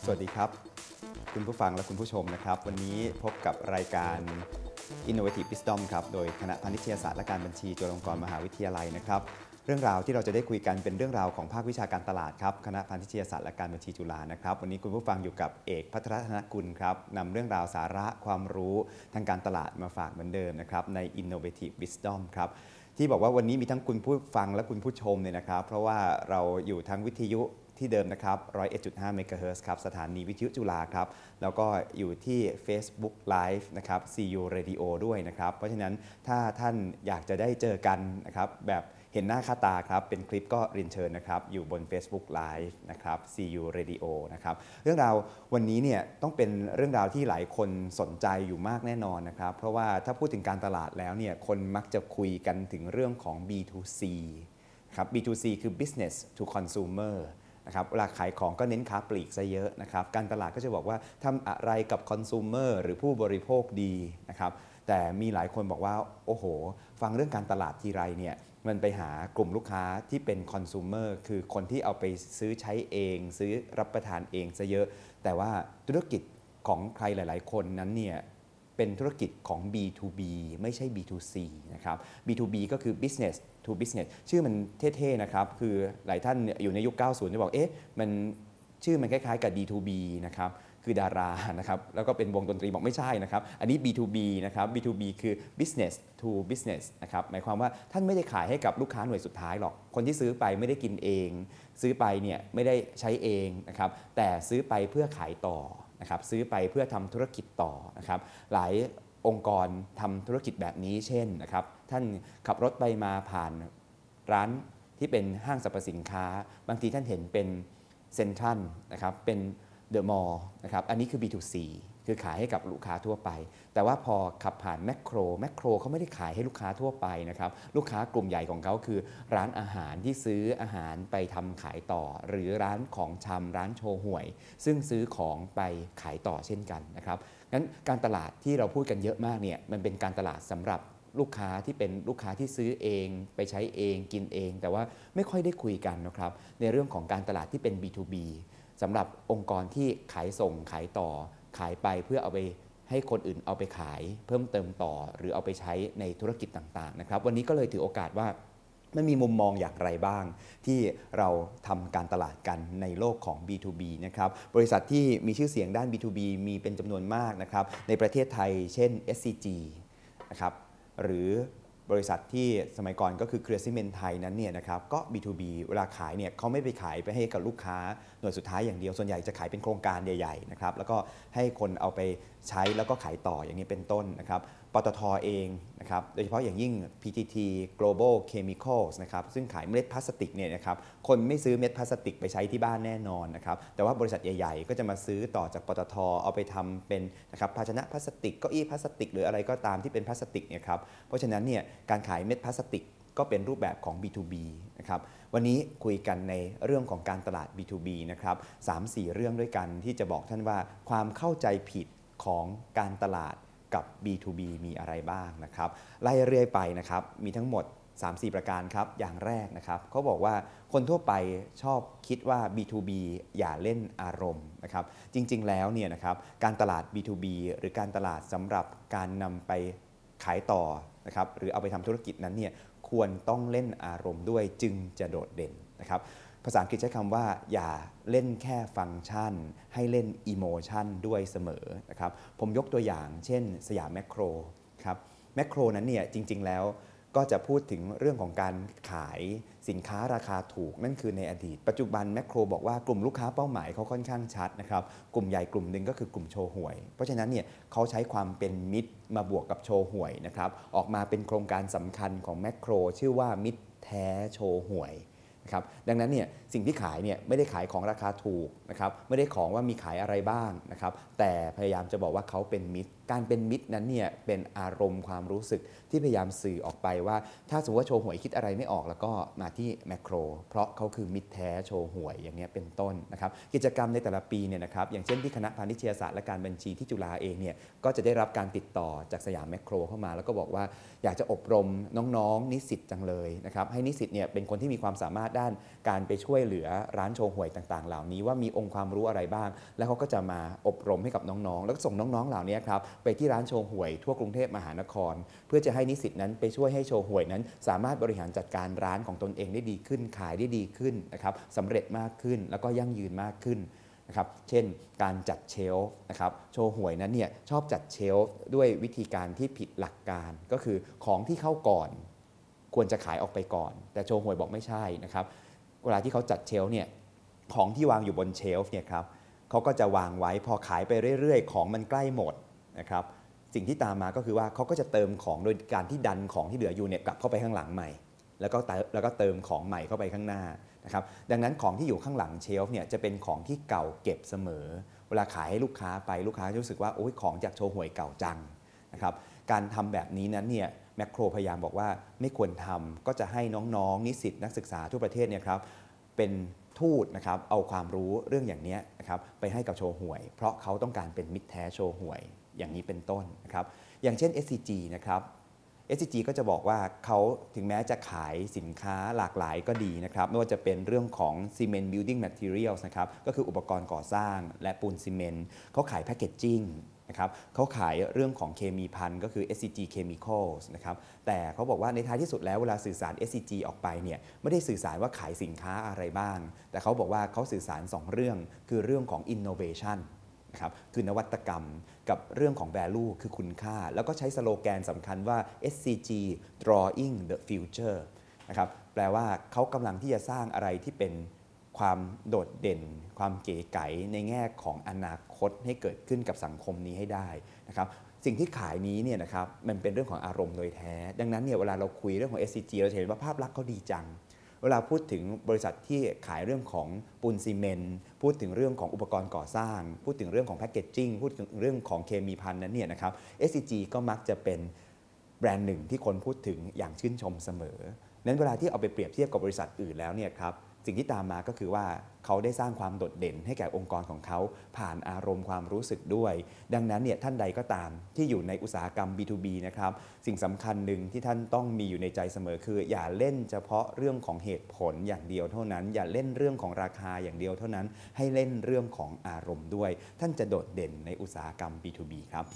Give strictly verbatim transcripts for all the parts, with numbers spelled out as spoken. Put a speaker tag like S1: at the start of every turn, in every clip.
S1: สวัสดีครับคุณผู้ฟังและคุณผู้ชมนะครับวันนี้พบกับรายการ Innovative Wisdom ครับโดยคณะพาณิชยศาสตร์และการบัญชีจุฬาลงกรณ์มหาวิทยาลัยนะครับเรื่องราวที่เราจะได้คุยกันเป็นเรื่องราวของภาควิชาการตลาดครับคณะพาณิชยศาสตร์และการบัญชีจุฬานะครับวันนี้คุณผู้ฟังอยู่กับเอกภัทรธนกุลครับนำเรื่องราวสาระความรู้ทางการตลาดมาฝากเหมือนเดิมนะครับใน Innovative Wisdom ครับที่บอกว่าวันนี้มีทั้งคุณผู้ฟังและคุณผู้ชมเนี่ยนะครับเพราะว่าเราอยู่ทั้งวิทยุที่เดิมนะครับหนึ่งร้อยเอ็ดจุดห้า เมกะเฮิรตซ์ครับสถานีวิทยุจุฬาครับแล้วก็อยู่ที่ Facebook Live นะครับ ซี ยู Radio ด้วยนะครับเพราะฉะนั้นถ้าท่านอยากจะได้เจอกันนะครับแบบเห็นหน้าค่าตาครับเป็นคลิปก็เรียนเชิญนะครับอยู่บน Facebook Live นะครับ ซี ยู Radio นะครับเรื่องราววันนี้เนี่ยต้องเป็นเรื่องราวที่หลายคนสนใจอยู่มากแน่นอนนะครับเพราะว่าถ้าพูดถึงการตลาดแล้วเนี่ยคนมักจะคุยกันถึงเรื่องของ บี ทู ซี ครับ บี ทู ซี คือ business to consumerนะครับเวลาขายของก็เน้นค้าปลีกซะเยอะนะครับการตลาดก็จะบอกว่าทำอะไรกับคอน sumer หรือผู้บริโภคดีนะครับแต่มีหลายคนบอกว่าโอ้โหฟังเรื่องการตลาดทีไรเนี่ยมันไปหากลุ่มลูกค้าที่เป็นคอน sumer คือคนที่เอาไปซื้อใช้เองซื้อรับประทานเองซะเยอะแต่ว่าธุรกิจของใครหลายๆคนนั้นเนี่ยเป็นธุรกิจของ บี ทู บี ไม่ใช่ บี ทู ซี นะครับ บี ทู บี ก็คือ business to business ชื่อมันเท่ๆนะครับคือหลายท่านอยู่ในยุค เก้าสิบ จะบอกเอ๊ะมันชื่อมันคล้ายๆกับ ดี ทู บี นะครับคือดารานะครับแล้วก็เป็นวงดนตรีบอกไม่ใช่นะครับอันนี้ บี ทู บี นะครับ บี ทู บี คือ business to business นะครับหมายความว่าท่านไม่ได้ขายให้กับลูกค้าหน่วยสุดท้ายหรอกคนที่ซื้อไปไม่ได้กินเองซื้อไปเนี่ยไม่ได้ใช้เองนะครับแต่ซื้อไปเพื่อขายต่อนะครับซื้อไปเพื่อทำธุรกิจต่อนะครับหลายองค์กรทำธุรกิจแบบนี้เช่นนะครับท่านขับรถไปมาผ่านร้านที่เป็นห้างสรรพสินค้าบางทีท่านเห็นเป็นเซ็นทรัลนะครับเป็นเดอะมอลล์นะครับอันนี้คือ บี ทู ซี คือขายให้กับลูกค้าทั่วไปแต่ว่าพอขับผ่านแมคโครแมคโครเขาไม่ได้ขายให้ลูกค้าทั่วไปนะครับลูกค้ากลุ่มใหญ่ของเขาคือร้านอาหารที่ซื้ออาหารไปทำขายต่อหรือร้านของชำร้านโชห่วยซึ่งซื้อของไปขายต่อเช่นกันนะครับงั้นการตลาดที่เราพูดกันเยอะมากเนี่ยมันเป็นการตลาดสำหรับลูกค้าที่เป็นลูกค้าที่ซื้อเองไปใช้เองกินเองแต่ว่าไม่ค่อยได้คุยกันนะครับในเรื่องของการตลาดที่เป็น บี ทู บี สำหรับองค์กรที่ขายส่งขายต่อขายไปเพื่อเอาไปให้คนอื่นเอาไปขายเพิ่มเติมต่อหรือเอาไปใช้ในธุรกิจต่างๆนะครับวันนี้ก็เลยถือโอกาสว่ามันมีมุมมองอย่างไรบ้างที่เราทำการตลาดกันในโลกของ บี ทู บี นะครับบริษัทที่มีชื่อเสียงด้าน บี ทู บี มีเป็นจำนวนมากนะครับในประเทศไทยเช่น เอส ซี จี นะครับหรือบริษัทที่สมัยก่อนก็คือเครือซีเมนต์ไทยนั้นเนี่ยนะครับก็ บี ทู บี เวลาขายเนี่ยเขาไม่ไปขายไปให้กับลูกค้าหน่วยสุดท้ายอย่างเดียวส่วนใหญ่จะขายเป็นโครงการใหญ่ๆนะครับแล้วก็ให้คนเอาไปใช้แล้วก็ขายต่ออย่างนี้เป็นต้นนะครับปตท.เองนะครับโดยเฉพาะอย่างยิ่ง พี ที ที Global Chemicals นะครับซึ่งขายเม็ดพลาสติกเนี่ยนะครับคนไม่ซื้อเม็ดพลาสติกไปใช้ที่บ้านแน่นอนนะครับแต่ว่าบริษัทใหญ่ๆก็จะมาซื้อต่อจากปตท.เอาไปทำเป็นนะครับภาชนะพลาสติกเก้าอี้พลาสติกหรืออะไรก็ตามที่เป็นพลาสติกเนี่ยครับเพราะฉะนั้นเนี่ยการขายเม็ดพลาสติกก็เป็นรูปแบบของ บี ทู บี นะครับวันนี้คุยกันในเรื่องของการตลาด บี ทู บี นะครับ สามสี่ เรื่องด้วยกันที่จะบอกท่านว่าความเข้าใจผิดของการตลาดกับ บี ทู บี มีอะไรบ้างนะครับไล่เรื่อยไปนะครับมีทั้งหมด สามสี่ ประการครับอย่างแรกนะครับเขาบอกว่าคนทั่วไปชอบคิดว่า บี ทู บี อย่าเล่นอารมณ์นะครับจริงๆแล้วเนี่ยนะครับการตลาด บี ทู บี หรือการตลาดสำหรับการนำไปขายต่อนะครับหรือเอาไปทำธุรกิจนั้นเนี่ยควรต้องเล่นอารมณ์ด้วยจึงจะโดดเด่นนะครับภาษาอังกฤษใช้คำว่าอย่าเล่นแค่ฟังก์ชันให้เล่นอิโมชันด้วยเสมอนะครับผมยกตัวอย่างเช่นสยามแมคโครครับแมคโครนั้นเนี่ยจริงๆแล้วก็จะพูดถึงเรื่องของการขายสินค้าราคาถูกนั่นคือในอดีตปัจจุบันแมคโครบอกว่ากลุ่มลูกค้าเป้าหมายเขาค่อนข้างชัดนะครับกลุ่มใหญ่กลุ่มหนึ่งก็คือกลุ่มโชห่วยเพราะฉะนั้นเนี่ยเขาใช้ความเป็นมิตรมาบวกกับโชห่วยนะครับออกมาเป็นโครงการสำคัญของแมคโครชื่อว่ามิตรแท้โชห่วยครับดังนั้นเนี่ยสิ่งที่ขายเนี่ยไม่ได้ขายของราคาถูกนะครับไม่ได้ของว่ามีขายอะไรบ้างนะครับแต่พยายามจะบอกว่าเขาเป็นมิตรการเป็นมิตรนั้นเนี่ยเป็นอารมณ์ความรู้สึกที่พยายามสื่อออกไปว่าถ้าสมมติว่าโชห่วยคิดอะไรไม่ออกแล้วก็มาที่แมคโครเพราะเขาคือมิตรแท้โชห่วยอย่างนี้เป็นต้นนะครับกิจกรรมในแต่ละปีเนี่ยนะครับอย่างเช่นที่คณะพาณิชยศาสตร์และการบัญชีที่จุฬาเองเนี่ยก็จะได้รับการติดต่อจากสยามแมคโครเข้ามาแล้วก็บอกว่าอยากจะอบรมน้องๆนิสิตจังเลยนะครับให้นิสิตเนี่ยเป็นคนที่มีความสามารถด้านการไปช่วยเหลือร้านโชห่วยต่างๆเหล่านี้ว่ามีองค์ความรู้อะไรบ้างแล้วเขาก็จะมาอบรมให้กับน้องๆแล้วก็ส่งน้องๆเหล่านี้ครับไปที่ร้านโชห่วยทั่วกรุงเทพมหานครเพื่อจะให้นิสิตนั้นไปช่วยให้โชห่วยนั้นสามารถบริหารจัดการร้านของตนเองได้ดีขึ้นขายได้ดีขึ้นนะครับสำเร็จมากขึ้นแล้วก็ยั่งยืนมากขึ้นนะครับเช่นการจัดเชลฟ์นะครับโชห่วยนั้นเนี่ยชอบจัดเชลฟ์ด้วยวิธีการที่ผิดหลักการก็คือของที่เข้าก่อนควรจะขายออกไปก่อนแต่โชห่วยบอกไม่ใช่นะครับเวลาที่เขาจัดเชลฟ์เนี่ยของที่วางอยู่บนเชลฟ์เนี่ยครับเขาก็จะวางไว้พอขายไปเรื่อยๆของมันใกล้หมดนะครับสิ่งที่ตามมาก็คือว่าเขาก็จะเติมของโดยการที่ดันของที่เหลืออยู่เนี่ยกลับเข้าไปข้างหลังใหม่แล้วก็แล้วก็เติมของใหม่เข้าไปข้างหน้านะครับดังนั้นของที่อยู่ข้างหลังเชลฟ์เนี่ยจะเป็นของที่เก่าเก็บเสมอเวลาขายให้ลูกค้าไปลูกค้าจะรู้สึกว่าโอ้ยของจากโชห่วยเก่าจังนะครับการทำแบบนี้นั้นเนี่ยแมคโครพยายามบอกว่าไม่ควรทำก็จะให้น้องๆนิสิตนักศึกษาทั่วประเทศเนี่ยครับเป็นทูตนะครับเอาความรู้เรื่องอย่างนี้นะครับไปให้กับโชห่วยเพราะเขาต้องการเป็นมิตรแท้โชห่วยอย่างนี้เป็นต้นนะครับอย่างเช่น เอส ซี จี นะครับ เอส ซี จี ก็จะบอกว่าเขาถึงแม้จะขายสินค้าหลากหลายก็ดีนะครับไม่ว่าจะเป็นเรื่องของ Cement Building Materials นะครับก็คืออุปกรณ์ก่อสร้างและปูนซีเมนต์เขาขายแพคเกจจิ้งนะครับเขาขายเรื่องของเคมีภัณฑ์ก็คือ เอส ซี จี Chemicals นะครับแต่เขาบอกว่าในท้ายที่สุดแล้วเวลาสื่อสาร เอส ซี จี ออกไปเนี่ยไม่ได้สื่อสารว่าขายสินค้าอะไรบ้างแต่เขาบอกว่าเขาสื่อสารสองเรื่องคือเรื่องของ Innovationครับคือนวัตกรรมกับเรื่องของ value คือคุณค่าแล้วก็ใช้สโลแกนสำคัญว่า เอส ซี จี drawing the future นะครับแปลว่าเขากำลังที่จะสร้างอะไรที่เป็นความโดดเด่นความเก๋ไก๋ในแง่ของอนาคตให้เกิดขึ้นกับสังคมนี้ให้ได้นะครับสิ่งที่ขายนี้เนี่ยนะครับมันเป็นเรื่องของอารมณ์โดยแท้ดังนั้นเนี่ยเวลาเราคุยเรื่องของ เอส ซี จี เราเห็นว่าภาพลักษณ์เขาดีจังเวลาพูดถึงบริษัทที่ขายเรื่องของปูนซีเมนต์พูดถึงเรื่องของอุปกรณ์ก่อสร้างพูดถึงเรื่องของแพคเกจจิ้งพูดถึงเรื่องของเคมีภัณฑ์นั้นเนี่ยนะครับ เอส ซี จี ก็มักจะเป็นแบรนด์หนึ่งที่คนพูดถึงอย่างชื่นชมเสมอนั้นเวลาที่เอาไปเปรียบเทียบกับบริษัทอื่นแล้วเนี่ยครับสิ่งที่ตามมาก็คือว่าเขาได้สร้างความโดดเด่นให้แก่องค์กรของเขาผ่านอารมณ์ความรู้สึกด้วยดังนั้นเนี่ยท่านใดก็ตามที่อยู่ในอุตสาหกรรม บี ทู บี นะครับสิ่งสำคัญหนึ่งที่ท่านต้องมีอยู่ในใจเสมอคืออย่าเล่นเฉพาะเรื่องของเหตุผลอย่างเดียวเท่านั้นอย่าเล่นเรื่องของราคาอย่างเดียวเท่านั้นให้เล่นเรื่องของอารมณ์ด้วยท่านจะโดดเด่นในอุตสาหกรรม บี ทู บี ครับ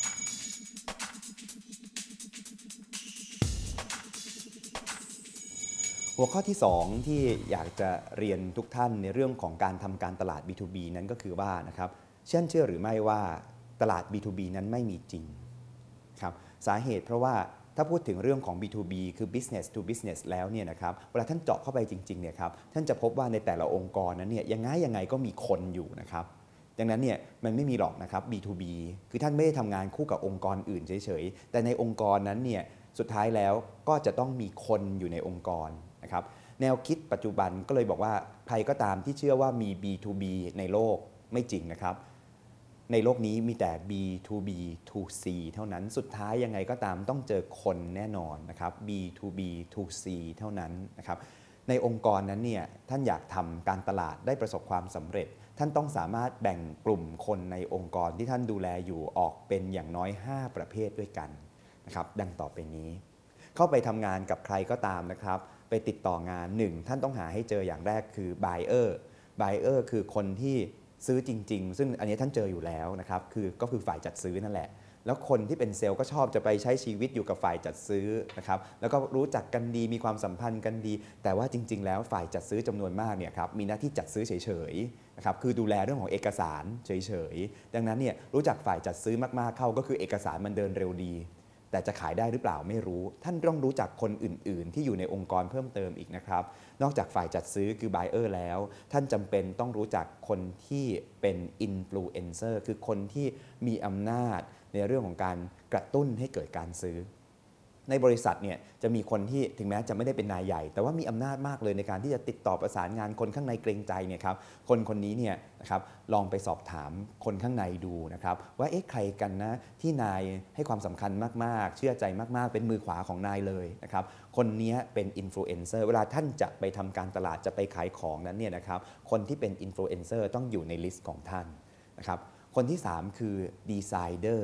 S1: หัวข้อที่สองที่อยากจะเรียนทุกท่านในเรื่องของการทำการตลาด บี ทู บี นั้นก็คือว่านะครับเชื่อเชื่อหรือไม่ว่าตลาด บี ทู บี นั้นไม่มีจริงครับสาเหตุเพราะว่าถ้าพูดถึงเรื่องของ บี ทู บี คือ business to business แล้วเนี่ยนะครับเวลาท่านเจาะเข้าไปจริงๆเนี่ยครับท่านจะพบว่าในแต่ละองค์กรนั้นเนี่ยยังไงยังไงก็มีคนอยู่นะครับดังนั้นเนี่ยมันไม่มีหรอกนะครับ บี ทู บี คือท่านไม่ได้ทำงานคู่กับองค์กรอื่นเฉยๆแต่ในองค์กรนั้นเนี่ยสุดท้ายแล้วก็จะต้องมีคนอยู่ในองค์กรนะครับแนวคิดปัจจุบันก็เลยบอกว่าใครก็ตามที่เชื่อว่ามี บี ทู บี ในโลกไม่จริงนะครับในโลกนี้มีแต่ บี ทู บี ทู ซี เท่านั้นสุดท้ายยังไงก็ตามต้องเจอคนแน่นอนนะครับ บี ทู บี ทู ซี เท่านั้นนะครับในองค์กรนั้นเนี่ยท่านอยากทำการตลาดได้ประสบความสำเร็จท่านต้องสามารถแบ่งกลุ่มคนในองค์กรที่ท่านดูแลอยู่ออกเป็นอย่างน้อยห้าประเภทด้วยกันนะครับดังต่อไปนี้เข้าไปทำงานกับใครก็ตามนะครับไปติดต่องานหนึ่งท่านต้องหาให้เจออย่างแรกคือ buyer buyer คือคนที่ซื้อจริงๆซึ่งอันนี้ท่านเจออยู่แล้วนะครับคือก็คือฝ่ายจัดซื้อนั่นแหละแล้วคนที่เป็นเซลล์ก็ชอบจะไปใช้ชีวิตอยู่กับฝ่ายจัดซื้อนะครับแล้วก็รู้จักกันดีมีความสัมพันธ์กันดีแต่ว่าจริงๆแล้วฝ่ายจัดซื้อจำนวนมากเนี่ยครับมีหน้าที่จัดซื้อเฉยๆนะครับคือดูแลเรื่องของเอกสารเฉยๆดังนั้นเนี่ยรู้จักฝ่ายจัดซื้อมากๆเข้าก็คือเอกสารมันเดินเร็วดีแต่จะขายได้หรือเปล่าไม่รู้ท่านต้องรู้จักคนอื่นๆที่อยู่ในองค์กรเพิ่มเติมอีกนะครับนอกจากฝ่ายจัดซื้อคือ buyer แล้วท่านจำเป็นต้องรู้จักคนที่เป็น influencer คือคนที่มีอำนาจในเรื่องของการกระตุ้นให้เกิดการซื้อในบริษัทเนี่ยจะมีคนที่ถึงแม้จะไม่ได้เป็นนายใหญ่แต่ว่ามีอำนาจมากเลยในการที่จะติดต่อประสานงานคนข้างในเกรงใจเนี่ยครับคนคนนี้เนี่ยนะครับลองไปสอบถามคนข้างในดูนะครับว่าเอ๊ะใครกันนะที่นายให้ความสำคัญมากๆเชื่อใจมากๆเป็นมือขวาของนายเลยนะครับคนนี้เป็นอินฟลูเอนเซอร์เวลาท่านจะไปทำการตลาดจะไปขายของนั้นเนี่ยนะครับคนที่เป็นอินฟลูเอนเซอร์ต้องอยู่ในลิสต์ของท่านนะครับคนที่สามคือดีไซเนอร์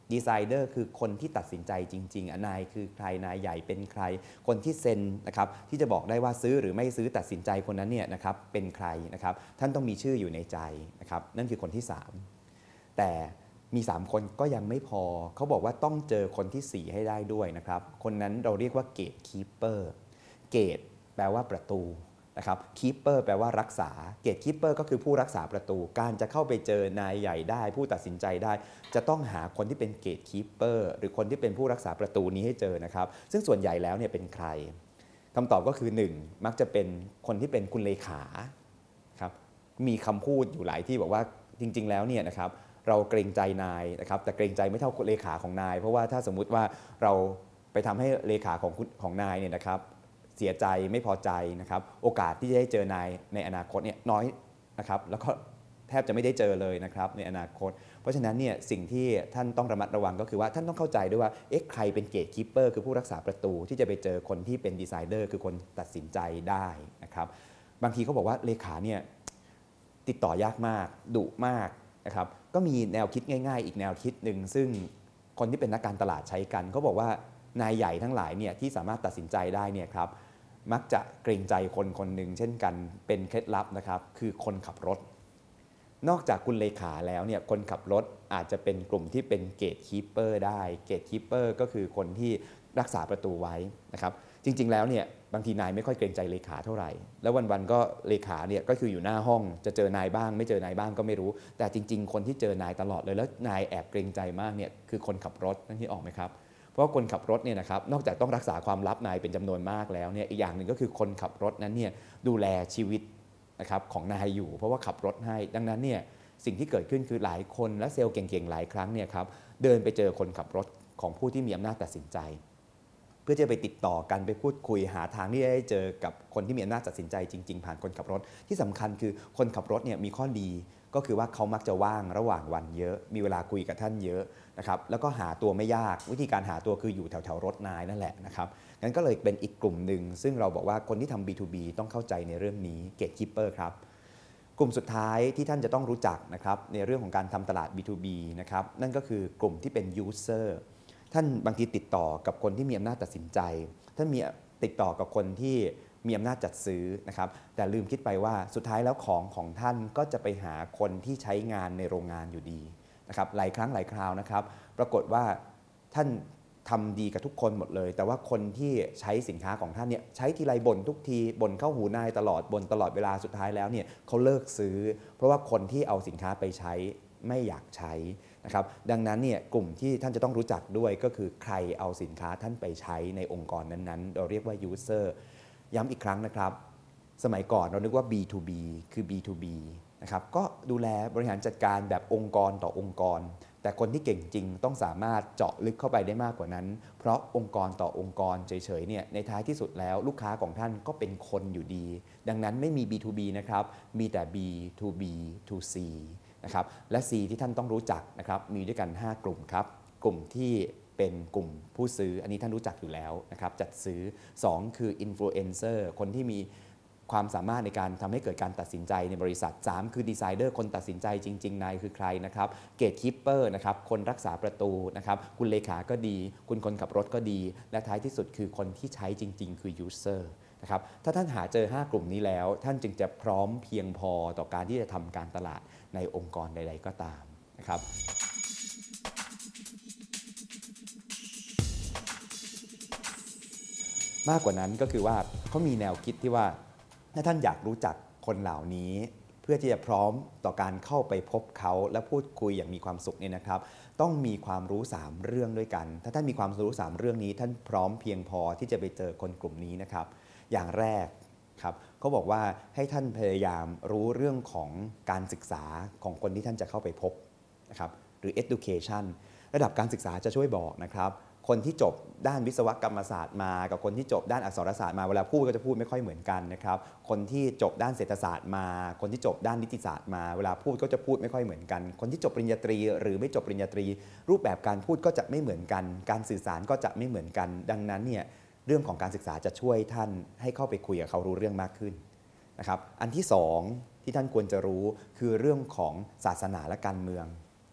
S1: ดีไซเดอร์คือคนที่ตัดสินใจจริงๆนายคือใครนายใหญ่เป็นใครคนที่เซ็นนะครับที่จะบอกได้ว่าซื้อหรือไม่ซื้อตัดสินใจคนนั้นเนี่ยนะครับเป็นใครนะครับท่านต้องมีชื่ออยู่ในใจนะครับนั่นคือคนที่สามแต่มีสามคนก็ยังไม่พอเขาบอกว่าต้องเจอคนที่สี่ให้ได้ด้วยนะครับคนนั้นเราเรียกว่าเกตคีปเปอร์เกตแปลว่าประตูนะครับคีปเปอร์แปลว่ารักษาเกตคีปเปอร์ก็คือผู้รักษาประตูการจะเข้าไปเจอนายใหญ่ได้ผู้ตัดสินใจได้จะต้องหาคนที่เป็นเกตคีปเปอร์หรือคนที่เป็นผู้รักษาประตูนี้ให้เจอนะครับซึ่งส่วนใหญ่แล้วเนี่ยเป็นใครคำตอบก็คือหนึ่งมักจะเป็นคนที่เป็นคุณเลขาครับมีคำพูดอยู่หลายที่บอกว่าจริงๆแล้วเนี่ยนะครับเราเกรงใจนายนะครับแต่เกรงใจไม่เท่าเลขาของนายเพราะว่าถ้าสมมุติว่าเราไปทำให้เลขาของของนายเนี่ยนะครับเสียใจไม่พอใจนะครับโอกาสที่จะได้เจอนายในอนาคตเนี่ยน้อยนะครับแล้วก็แทบจะไม่ได้เจอเลยนะครับในอนาคตเพราะฉะนั้นเนี่ยสิ่งที่ท่านต้องระมัดระวังก็คือว่าท่านต้องเข้าใจด้วยว่าเอ๊ะใครเป็นเกตคีปเปอร์คือผู้รักษาประตูที่จะไปเจอคนที่เป็นดีไซเดอร์คือคนตัดสินใจได้นะครับบางทีเขาบอกว่าเลขาเนี่ยติดต่อยากมากดุมากนะครับก็มีแนวคิดง่ายๆอีกแนวคิดหนึ่งซึ่งคนที่เป็นนักการตลาดใช้กันเขาบอกว่านายใหญ่ทั้งหลายเนี่ยที่สามารถตัดสินใจได้เนี่ยครับมักจะเกรงใจคนคนหนึ่งเช่นกันเป็นเคล็ดลับนะครับคือคนขับรถนอกจากคุณเลขาแล้วเนี่ยคนขับรถอาจจะเป็นกลุ่มที่เป็นเกตคีปเปอร์ได้เกตคีปเปอร์ก็คือคนที่รักษาประตูไว้นะครับจริงๆแล้วเนี่ยบางทีนายไม่ค่อยเกรงใจเลขาเท่าไหร่แล้ววันๆก็เลขาเนี่ยก็คืออยู่หน้าห้องจะเจอนายบ้างไม่เจอนายบ้างก็ไม่รู้แต่จริงๆคนที่เจอนายตลอดเลยแล้วนายแอบเกรงใจมากเนี่ยคือคนขับรถนั่นที่ออกไหมครับเพราะคนขับรถเนี่ยนะครับนอกจากต้องรักษาความลับนายเป็นจำนวนมากแล้วเนี่ยอีกอย่างหนึ่งก็คือคนขับรถนั้นเนี่ยดูแลชีวิตนะครับของนายอยู่เพราะว่าขับรถให้ดังนั้นเนี่ยสิ่งที่เกิดขึ้นคือหลายคนและเซลล์เก่งๆหลายครั้งเนี่ยครับเดินไปเจอคนขับรถของผู้ที่มีอำนาจตัดสินใจเพื่อจะไปติดต่อกันไปพูดคุยหาทางที่จะได้เจอกับคนที่มีอำนาจตัดสินใจจริงๆผ่านคนขับรถที่สำคัญคือคนขับรถเนี่ยมีข้อดีก็คือว่าเขามักจะว่างระหว่างวันเยอะมีเวลาคุยกับท่านเยอะนะครับแล้วก็หาตัวไม่ยากวิธีการหาตัวคืออยู่แถวๆรถนายนั่นแหละนะครับงั้นก็เลยเป็นอีกกลุ่มหนึ่งซึ่งเราบอกว่าคนที่ทำ บี ทู บี ต้องเข้าใจในเรื่องนี้เกตคีปเปอร์ครับกลุ่มสุดท้ายที่ท่านจะต้องรู้จักนะครับในเรื่องของการทำตลาด บี ทู บี นะครับนั่นก็คือกลุ่มที่เป็น user ท่านบางทีติดต่อกับคนที่มีอำนาจตัดสินใจท่านมีติดต่อกับคนที่มีอำนาจจัดซื้อนะครับแต่ลืมคิดไปว่าสุดท้ายแล้วของของท่านก็จะไปหาคนที่ใช้งานในโรงงานอยู่ดีนะครับหลายครั้งหลายคราวนะครับปรากฏว่าท่านทำดีกับทุกคนหมดเลยแต่ว่าคนที่ใช้สินค้าของท่านเนี่ยใช้ทีไรบ่นทุกทีบ่นเข้าหูนายตลอดบ่นตลอดเวลาสุดท้ายแล้วเนี่ยเขาเลิกซื้อเพราะว่าคนที่เอาสินค้าไปใช้ไม่อยากใช้นะครับดังนั้นเนี่ยกลุ่มที่ท่านจะต้องรู้จักด้วยก็คือใครเอาสินค้าท่านไปใช้ในองค์กรนั้นๆเราเรียกว่า user ย้ำอีกครั้งนะครับสมัยก่อนเรานึกว่า บี ทู บี คือ บี ทู บี นะครับก็ดูแลบริหารจัดการแบบองค์กรต่อองค์กรแต่คนที่เก่งจริงต้องสามารถเจาะลึกเข้าไปได้มากกว่านั้นเพราะองค์กรต่อองค์กรเฉยๆเนี่ยในท้ายที่สุดแล้วลูกค้าของท่านก็เป็นคนอยู่ดีดังนั้นไม่มี บี ทู บี นะครับมีแต่ บี ทู บี ทู ซี นะครับและ C ที่ท่านต้องรู้จักนะครับมีด้วยกันห้ากลุ่มครับกลุ่มที่เป็นกลุ่มผู้ซื้ออันนี้ท่านรู้จักอยู่แล้วนะครับจัดซื้อสองคืออินฟลูเอนเซอร์คนที่มีความสามารถในการทำให้เกิดการตัดสินใจในบริษัทสามคือดีไซเดอร์คนตัดสินใจจริงๆนายคือใครนะครับเกตคีปเปอร์นะครับคนรักษาประตูนะครับคุณเลขาก็ดีคุณคนขับรถก็ดีและท้ายที่สุดคือคนที่ใช้จริงๆคือยูเซอร์นะครับถ้าท่านหาเจอห้ากลุ่มนี้แล้วท่านจึงจะพร้อมเพียงพอต่อการที่จะทำการตลาดในองค์กรใดๆก็ตามนะครับมากกว่านั้นก็คือว่าเขามีแนวคิดที่ว่าถ้าท่านอยากรู้จักคนเหล่านี้เพื่อที่จะพร้อมต่อการเข้าไปพบเขาและพูดคุยอย่างมีความสุขเนี่ยนะครับต้องมีความรู้สามเรื่องด้วยกันถ้าท่านมีความรู้สามเรื่องนี้ท่านพร้อมเพียงพอที่จะไปเจอคนกลุ่มนี้นะครับอย่างแรกครับเขาบอกว่าให้ท่านพยายามรู้เรื่องของการศึกษาของคนที่ท่านจะเข้าไปพบนะครับหรือ education ระดับการศึกษาจะช่วยบอกนะครับคนที่จบด้านวิศวกรรมศาสตร์มากับคนที่จบด้านอักษรศาสตร์มาเวลาพูดก็จะพูดไม่ค่อยเหมือนกันนะครับคนที่จบด้านเศรษฐศาสตร์มาคนที่จบด้านนิติศาสตร์มาเวลาพูดก็จะพูดไม่ค่อยเหมือนกันคนที่จบปริญญาตรีหรือไม่จบปริญญาตรีรูปแบบการพูดก็จะไม่เหมือนกันการสื่อสารก็จะไม่เหมือนกันดังนั้นเนี่ยเรื่องของการศึกษาจะช่วยท่านให้เข้าไปคุยกับเขารู้เรื่องมากขึ้นนะครับอันที่สองที่ท่านควรจะรู้คือเรื่องของศาสนาและการเมืองนะครับ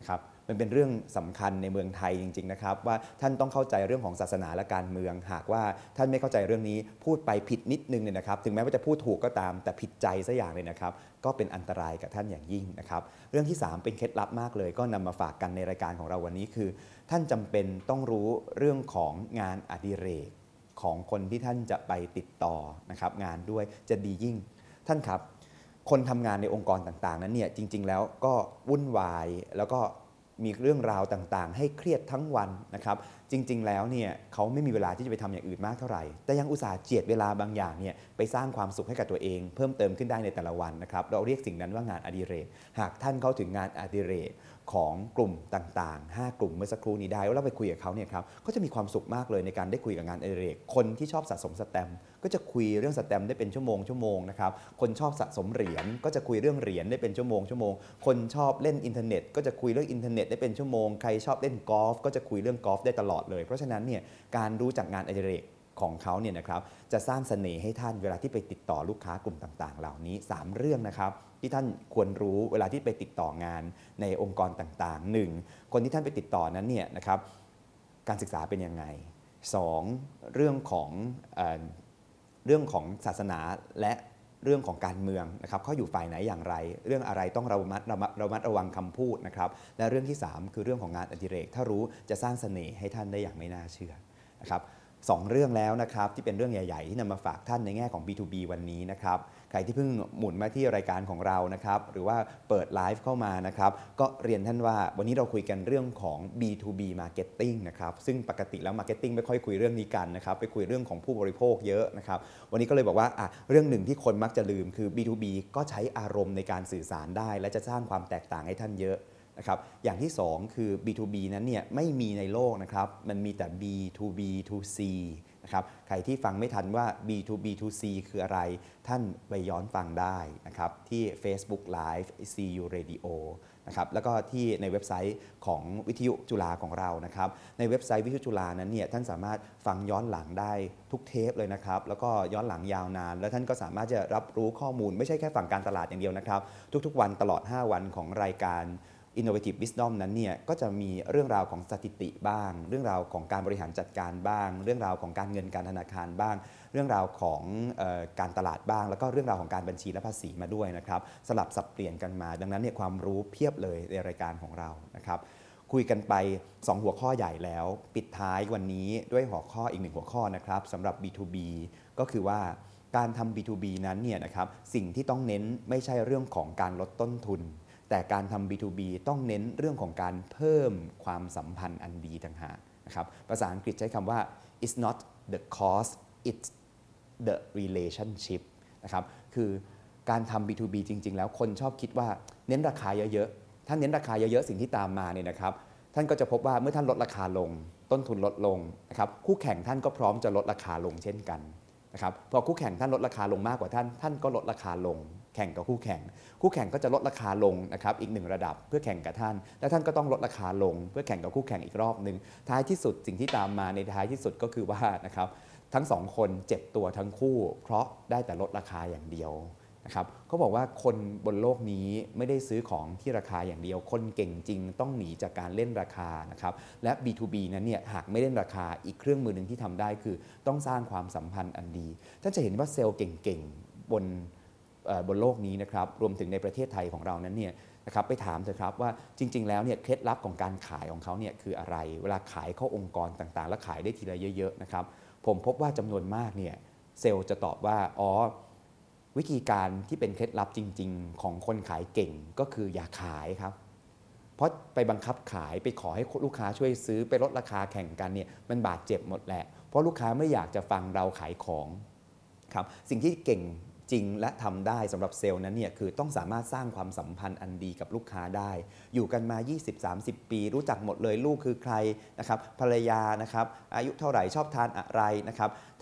S1: มันเป็นเรื่องสำคัญในเมืองไทยจริงๆนะครับว่าท่านต้องเข้าใจเรื่องของศาสนาและการเมืองหากว่าท่านไม่เข้าใจเรื่องนี้พูดไปผิดนิดนึงเนี่ยนะครับถึงแม้ว่าจะพูดถูกก็ตามแต่ผิดใจซะอย่างเลยนะครับก็เป็นอันตรายกับท่านอย่างยิ่งนะครับเรื่องที่สามเป็นเคล็ดลับมากเลยก็นำมาฝากกันในรายการของเราวันนี้คือท่านจำเป็นต้องรู้เรื่องของงานอดิเรกของคนที่ท่านจะไปติดต่อนะครับงานด้วยจะดียิ่งท่านครับคนทำงานในองค์กรต่างๆนั้นเนี่ยจริงๆแล้วก็วุ่นวายแล้วก็มีเรื่องราวต่างๆให้เครียดทั้งวันนะครับจริงๆแล้วเนี่ยเขาไม่มีเวลาที่จะไปทำอย่างอื่นมากเท่าไหร่แต่ยังอุตส่าห์เจียดเวลาบางอย่างเนี่ยไปสร้างความสุขให้กับตัวเองเพิ่มเติมขึ้นได้ในแต่ละวันนะครับเราเรียกสิ่งนั้นว่างานอดิเรกหากท่านเข้าถึงงานอดิเรกของกลุ่มต่างๆห้ากลุ่มเมื่อสักครู่นี้ได้แล้วเราไปคุยกับเขาเนี่ยครับก็จะมีความสุขมากเลยในการได้คุยกับงานอดิเรกคนที่ชอบสะสมสแตมป์ก็จะคุยเรื่องสแตมป์ได้เป็นชั่วโมงชั่วโมงนะครับคนชอบสะสมเหรียญก็จะคุยเรื่องเหรียญได้เป็นชั่วโมงชั่วโมงคนชอบเล่นอินเทอร์เน็ตก็จะคุยเรื่องอินเทอร์เน็ตได้เป็นชั่วโมงใครชอบเล่นกอล์ฟก็จะคุยเรื่องกอล์ฟได้ตลอดเลยเพราะฉะนั้นเนี่ยการรู้จักงานอดิเรกของเขาเนี่ยนะครับจะสร้างเสน่ห์ให้ท่านเวลาที่ไปติดต่อลูกค้ากลุ่มต่างๆเหล่านี้สามเรื่องนะครับที่ท่านควรรู้เวลาที่ไปติดต่องานในองค์กรต่างๆหนึ่งคนที่ท่านไปติดต่อนั้นเนี่ยนะครับการศึกษาเป็นยังไงสองเรื่องของเอ่อเรื่องของศาสนาและเรื่องของการเมืองนะครับเขาอยู่ฝ่ายไหนอย่างไรเรื่องอะไรต้องระมัดระมัดระมัดระวังคำพูดนะครับและเรื่องที่สามคือเรื่องของงานอดิเรกถ้ารู้จะสร้างเสน่ห์ให้ท่านได้อย่างไม่น่าเชื่อนะครับสองเรื่องแล้วนะครับที่เป็นเรื่องใหญ่ๆที่นำมาฝากท่านในแง่ของ บี ทู บี วันนี้นะครับใครที่เพิ่งหมุนมาที่รายการของเรานะครับหรือว่าเปิดไลฟ์เข้ามานะครับก็เรียนท่านว่าวันนี้เราคุยกันเรื่องของ บี ทู บี Marketing นะครับซึ่งปกติแล้ว Marketing ไม่ค่อยคุยเรื่องนี้กันนะครับไปคุยเรื่องของผู้บริโภคเยอะนะครับวันนี้ก็เลยบอกว่าอ่ะเรื่องหนึ่งที่คนมักจะลืมคือ บี ทู บี ก็ใช้อารมณ์ในการสื่อสารได้และจะสร้างความแตกต่างให้ท่านเยอะนะครับอย่างที่สองคือ บี ทู บี นั้นเนี่ยไม่มีในโลกนะครับมันมีแต่ บี ทู บี ทู ซี นะครับใครที่ฟังไม่ทันว่า บี ทู บี ทู ซี คืออะไรท่านไปย้อนฟังได้นะครับที่ Facebook Live ซี ยู Radio นะครับแล้วก็ที่ในเว็บไซต์ของวิทยุจุฬาของเรานะครับในเว็บไซต์วิทยุจุฬานั้นเนี่ยท่านสามารถฟังย้อนหลังได้ทุกเทปเลยนะครับแล้วก็ย้อนหลังยาวนานแล้วท่านก็สามารถจะรับรู้ข้อมูลไม่ใช่แค่ฝั่งการตลาดอย่างเดียวนะครับทุกๆวันตลอดห้าวันของรายการInnovative Wisdom นั้นเนี่ยก็จะมีเรื่องราวของสถิติบ้างเรื่องราวของการบริหารจัดการบ้างเรื่องราวของการเงินการธนาคารบ้างเรื่องราวของเอ่อการตลาดบ้างแล้วก็เรื่องราวของการบัญชีและภาษีมาด้วยนะครับสลับสับเปลี่ยนกันมาดังนั้นเนี่ยความรู้เพียบเลยในรายการของเรานะครับคุยกันไปสองหัวข้อใหญ่แล้วปิดท้ายวันนี้ด้วยหัวข้ออีกหนึ่งหัวข้อนะครับสำหรับ บี ทู บี ก็คือว่าการทำ บี ทู บี นั้นเนี่ยนะครับสิ่งที่ต้องเน้นไม่ใช่เรื่องของการลดต้นทุนแต่การทำ บี ทู บี ต้องเน้นเรื่องของการเพิ่มความสัมพันธ์อันดีต่างหากนะครับภาษาอังกฤษใช้คำว่า it's not the cost it's the relationship นะครับคือการทำ บี ทู บี จริงๆแล้วคนชอบคิดว่าเน้นราคาเยอะๆถ้าเน้นราคาเยอะๆสิ่งที่ตามมาเนี่ยนะครับท่านก็จะพบว่าเมื่อท่านลดราคาลงต้นทุนลดลงนะครับคู่แข่งท่านก็พร้อมจะลดราคาลงเช่นกันนะครับพอคู่แข่งท่านลดราคาลงมากกว่าท่านท่านก็ลดราคาลงแข่งกับคู่แข่งคู่แข่งก็จะลดราคาลงนะครับอีกหนึ่งระดับเพื่อแข่งกับท่านและท่านก็ต้องลดราคาลงเพื่อแข่งกับคู่แข่งอีกรอบนึงท้ายที่สุดสิ่งที่ตามมาในท้ายที่สุดก็คือว่านะครับทั้งสองคนเจ็บตัวทั้งคู่เพราะได้แต่ลดราคาอย่างเดียวนะครับเขาบอกว่าคนบนโลกนี้ไม่ได้ซื้อของที่ราคาอย่างเดียวคนเก่งจริงต้องหนีจากการเล่นราคานะครับและ บี ทู บี นั้นเนี่ยหากไม่เล่นราคาอีกเครื่องมือหนึ่งที่ทำได้คือต้องสร้างความสัมพันธ์อันดีท่านจะเห็นว่าเซลล์เก่งๆบนบนโลกนี้นะครับรวมถึงในประเทศไทยของเรานั้นเนี่ยนะครับไปถามเถอะครับว่าจริงๆแล้วเนี่ยเคล็ดลับของการขายของเขาเนี่ยคืออะไรเวลาขายเข้าองค์กรต่างๆแล้วขายได้ทีละเยอะๆนะครับผมพบว่าจำนวนมากเนี่ยเซลล์จะตอบว่าอ๋อวิธีการที่เป็นเคล็ดลับจริงๆของคนขายเก่งก็คืออย่าขายครับเพราะไปบังคับขายไปขอให้ลูกค้าช่วยซื้อไปลดราคาแข่งกันเนี่ยมันบาดเจ็บหมดแหละเพราะลูกค้าไม่อยากจะฟังเราขายของครับสิ่งที่เก่งจริงและทำได้สำหรับเซลล์นั้นเนี่ยคือต้องสามารถสร้างความสัมพันธ์อันดีกับลูกค้าได้อยู่กันมา ยี่สิบถึงสามสิบ ปีรู้จักหมดเลยลูกคือใครนะครับภรรยานะครับอายุเท่าไหร่ชอบทานอะไรนะครับท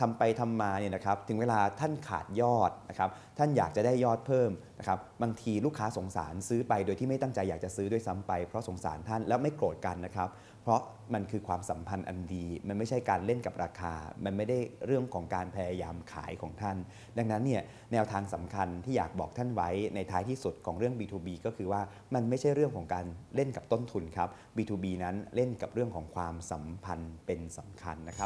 S1: ทำไปทำมาเนี่ยนะครับถึงเวลาท่านขาดยอดนะครับท่านอยากจะได้ยอดเพิ่มนะครับบางทีลูกค้าสงสารซื้อไปโดยที่ไม่ตั้งใจอยากจะซื้อด้วยซ้ำไปเพราะสงสารท่านแล้วไม่โกรธกันนะครับเพราะมันคือความสัมพันธ์อันดีมันไม่ใช่การเล่นกับราคามันไม่ได้เรื่องของการพยายามขายของท่านดังนั้นเนี่ยแนวทางสำคัญที่อยากบอกท่านไว้ในท้ายที่สุดของเรื่อง บี ทู บี ก็คือว่ามันไม่ใช่เรื่องของการเล่นกับต้นทุนครับ บี ทู บี นั้นเล่นกับเรื่องของความสัมพันธ์เป็นสำคัญนะครับ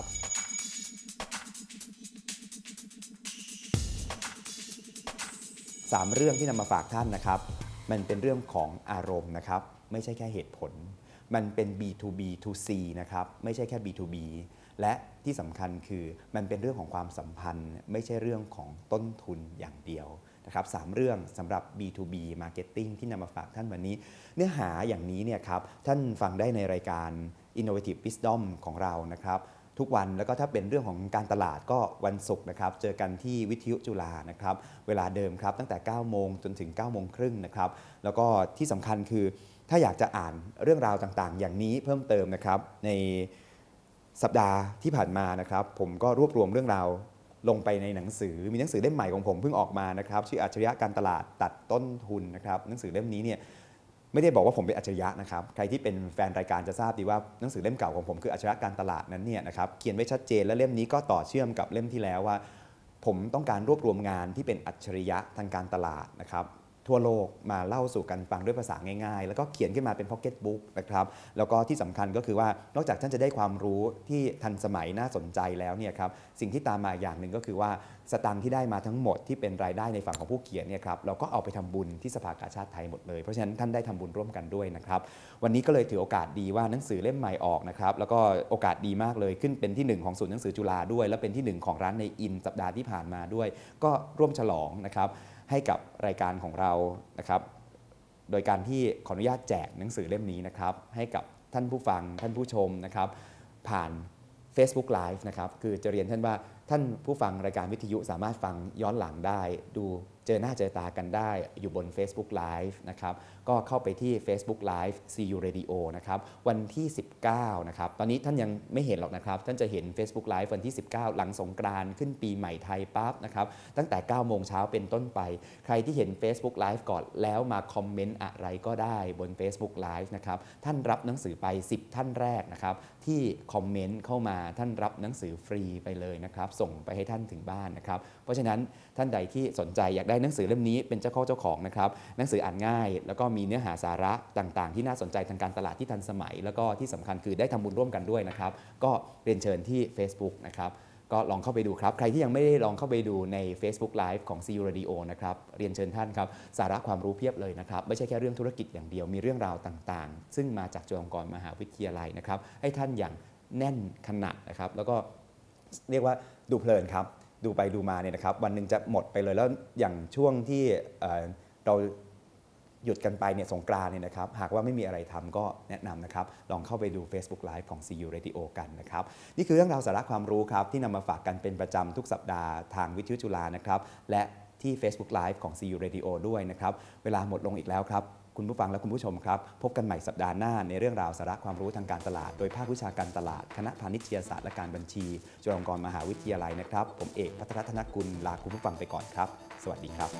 S1: สามเรื่องที่นำมาฝากท่านนะครับมันเป็นเรื่องของอารมณ์นะครับไม่ใช่แค่เหตุผลมันเป็น บี ทู บี ทู ซี นะครับไม่ใช่แค่ บี ทู บี และที่สำคัญคือมันเป็นเรื่องของความสัมพันธ์ไม่ใช่เรื่องของต้นทุนอย่างเดียวนะครับสามเรื่องสำหรับ บี ทู บี Marketing ที่นำมาฝากท่านวันนี้เนื้อหาอย่างนี้เนี่ยครับท่านฟังได้ในรายการ Innovative Wisdom ของเรานะครับทุกวันแล้วก็ถ้าเป็นเรื่องของการตลาดก็วันศุกร์นะครับเจอกันที่วิทยุจุฬานะครับเวลาเดิมครับตั้งแต่เก้าโมงจนถึงเก้าโมงครึ่งนะครับแล้วก็ที่สำคัญคือถ้าอยากจะอ่านเรื่องราวต่างๆอย่างนี้เพิ่มเติมนะครับในสัปดาห์ที่ผ่านมานะครับผมก็รวบรวมเรื่องราวลงไปในหนังสือมีหนังสือเล่มใหม่ของผมเพิ่งออกมานะครับชื่ออัจฉริยะการตลาดตัดต้นทุนนะครับหนังสือเล่มนี้เนี่ยไม่ได้บอกว่าผมเป็นอัจฉริยะนะครับใครที่เป็นแฟนรายการจะทราบดีว่าหนังสือเล่มเก่าของผมคืออัจฉริยะการตลาดนั้นเนี่ยนะครับเขียนไว้ชัดเจนและเล่มนี้ก็ต่อเชื่อมกับเล่มที่แล้วว่าผมต้องการรวบรวมงานที่เป็นอัจฉริยะทางการตลาดนะครับทั่วโลกมาเล่าสู่กันฟังด้วยภาษาง่ายๆแล้วก็เขียนขึ้นมาเป็นพ็อกเก็ตบุ๊กนะครับแล้วก็ที่สำคัญก็คือว่านอกจากท่านจะได้ความรู้ที่ทันสมัยน่าสนใจแล้วเนี่ยครับสิ่งที่ตามมาอย่างหนึ่งก็คือว่าสตังค์ที่ได้มาทั้งหมดที่เป็นรายได้ในฝั่งของผู้เขียนเนี่ยครับเราก็เอาไปทำบุญที่สภากาชาดไทยหมดเลยเพราะฉะนั้นท่านได้ทำบุญร่วมกันด้วยนะครับวันนี้ก็เลยถือโอกาสดีว่าหนังสือเล่มใหม่ออกนะครับแล้วก็โอกาสดีมากเลยขึ้นเป็นที่หนึ่งของศูนย์หนังสือจุฬาด้วยและเป็นที่หนึ่งของร้านในอินสัปดาห์ที่ผ่านมาด้วยก็ร่วมฉลองนะครับให้กับรายการของเรานะครับโดยการที่ขออนุญาตแจกหนังสือเล่มนี้นะครับให้กับท่านผู้ฟังท่านผู้ชมนะครับผ่าน Facebook Live นะครับคือจะเรียนท่านว่าท่านผู้ฟังรายการวิทยุสามารถฟังย้อนหลังได้ดูเจอหน้าเจอตากันได้อยู่บน Facebook Live นะครับก็เข้าไปที่ Facebook Live ซี ยู Radio นะครับวันที่สิบเก้านะครับตอนนี้ท่านยังไม่เห็นหรอกนะครับท่านจะเห็น Facebook Live วันที่สิบเก้าหลังสงกรานต์ขึ้นปีใหม่ไทยปั๊บนะครับตั้งแต่เก้าโมงเช้าเป็นต้นไปใครที่เห็น Facebook Live ก่อนแล้วมาคอมเมนต์อะไรก็ได้บน Facebook Live นะครับท่านรับหนังสือไปสิบท่านแรกนะครับที่คอมเมนต์เข้ามาท่านรับหนังสือฟรีไปเลยนะครับส่งไปให้ท่านถึงบ้านนะครับเพราะฉะนั้นท่านใดที่สนใจอยากได้หนังสือเล่มนี้เป็นเจ้าข้อเจ้าของนะครับหนังสืออ่านง่ายแล้วก็มีเนื้อหาสาระต่างๆที่น่าสนใจทางการตลาดที่ทันสมัยแล้วก็ที่สำคัญคือได้ทำบุญร่วมกันด้วยนะครับก็เรียนเชิญที่ Facebook นะครับก็ลองเข้าไปดูครับใครที่ยังไม่ได้ลองเข้าไปดูใน Facebook Live ของ ซี ยู Radio นะครับเรียนเชิญท่านครับสาระความรู้เพียบเลยนะครับไม่ใช่แค่เรื่องธุรกิจอย่างเดียวมีเรื่องราวต่างๆซึ่งมาจากจุฬาลงกรณ์มหาวิทยาลัยนะครับให้ท่านอย่างแน่นขนาดนะครับแล้วก็เรียกว่าดูเพลินครับดูไปดูมาเนี่ยนะครับวันหนึ่งจะหมดไปเลยแล้วอย่างช่วงที่เราหยุดกันไปเนี่ยสงกรานต์เนี่ยนะครับหากว่าไม่มีอะไรทำก็แนะนำนะครับลองเข้าไปดู Facebook Live ของ ซี ยู Radio กันนะครับนี่คือเรื่องราวสาระความรู้ครับที่นำมาฝากกันเป็นประจำทุกสัปดาห์ทางวิทยุจุฬานะครับและที่ Facebook Live ของ ซี ยู Radio ด้วยนะครับเวลาหมดลงอีกแล้วครับคุณผู้ฟังและคุณผู้ชมครับพบกันใหม่สัปดาห์หน้าในเรื่องราวสาระความรู้ทางการตลาดโดยภาควิชาการตลาดคณะพาณิชยศาสตร์และการบัญชีจุฬาลงกรณ์มหาวิทยาลัยนะครับผมเอกภัทรธนกุลลาคุณผู้ฟังไปก่อนครับสวัสดีครับ